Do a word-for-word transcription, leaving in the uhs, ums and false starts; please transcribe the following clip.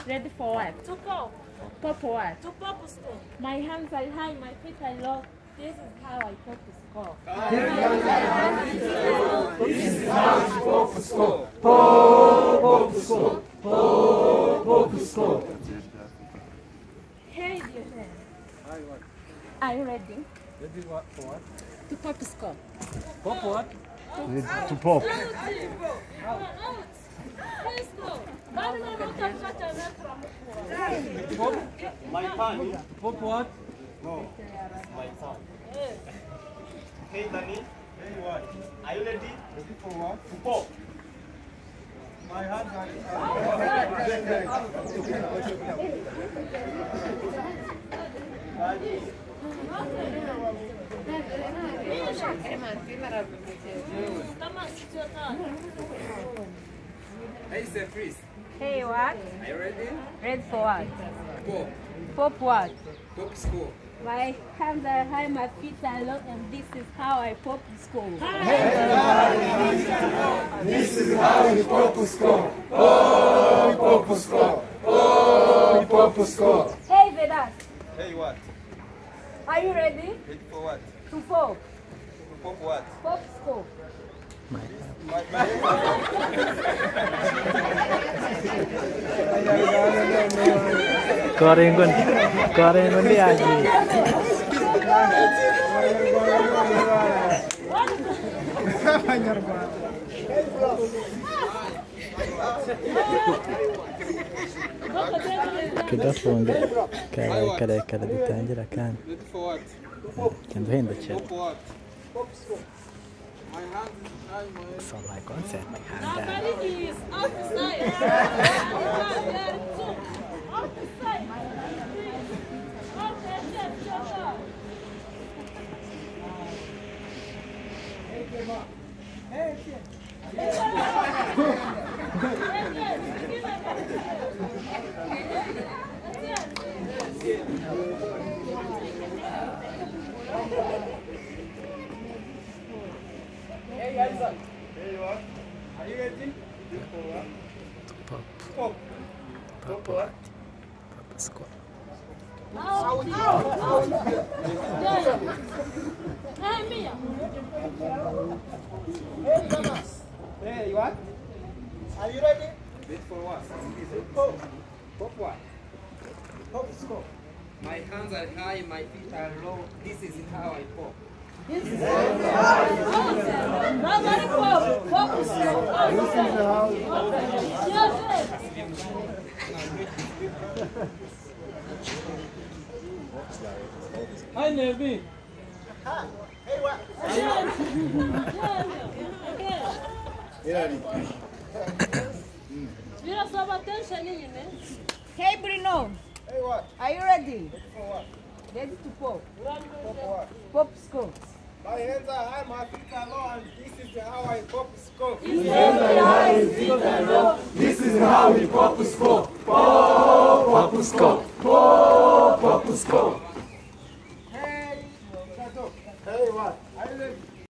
Ready for what? To pop. Pop what? To pop score. My hands are high, my feet are low. This is how I pop a score. This is how you pop a score. Pop, pop a score. Pop, pop a score. Hey, dear friend. Are you ready? Ready what for what? To pop a score. Pop what? To pop. Pop? My pan. Pop what? No. My son. Hey, Danny. Hey, what? Are you ready? Ready for what? To pop. My hands are. Hey, Sir Chris. Hey, what? Are you ready? Ready for what? Pop. Pop what? Pop score. My hands are high, my feet are low, and this is how I pop the score. This is how you pop a score. Oh, pop a score. Oh, pop a score. Hey, Vedas. Hey, what? Are you ready? Ready for what? To pop. To pop what? Pop score. My, my. Korengon, korengon dia aja. Kita fonga, kada kada kada ditangira kan. Ready for what? Kendo henda chat. Pop what? My hand is high, my... So my concept, my hand down. Somebody is outside. Outside. Okay, yes, yes, yes. Hey, guys. Hey, what? Are you ready? For what? Pop, Pop. Pop what? pop score. Hey, Mia. Hey, Thomas. Hey, what? Are you ready? Ready for what? Pop. Pop what? Pop score. My hands are high, my feet are low. This is how I pop. Nobody pop. Pop score. Yes, Hi, Nevi. Hey, what? Vira só bater chaninho, né? Hey, Bruno. Hey, what? Are you ready? For what? Ready to pop. Pop what? Pop score. My hands are high, my feet are low, and this is how I pop score. This is how we pop a score. Pop, pop a score. Pop, pop a score.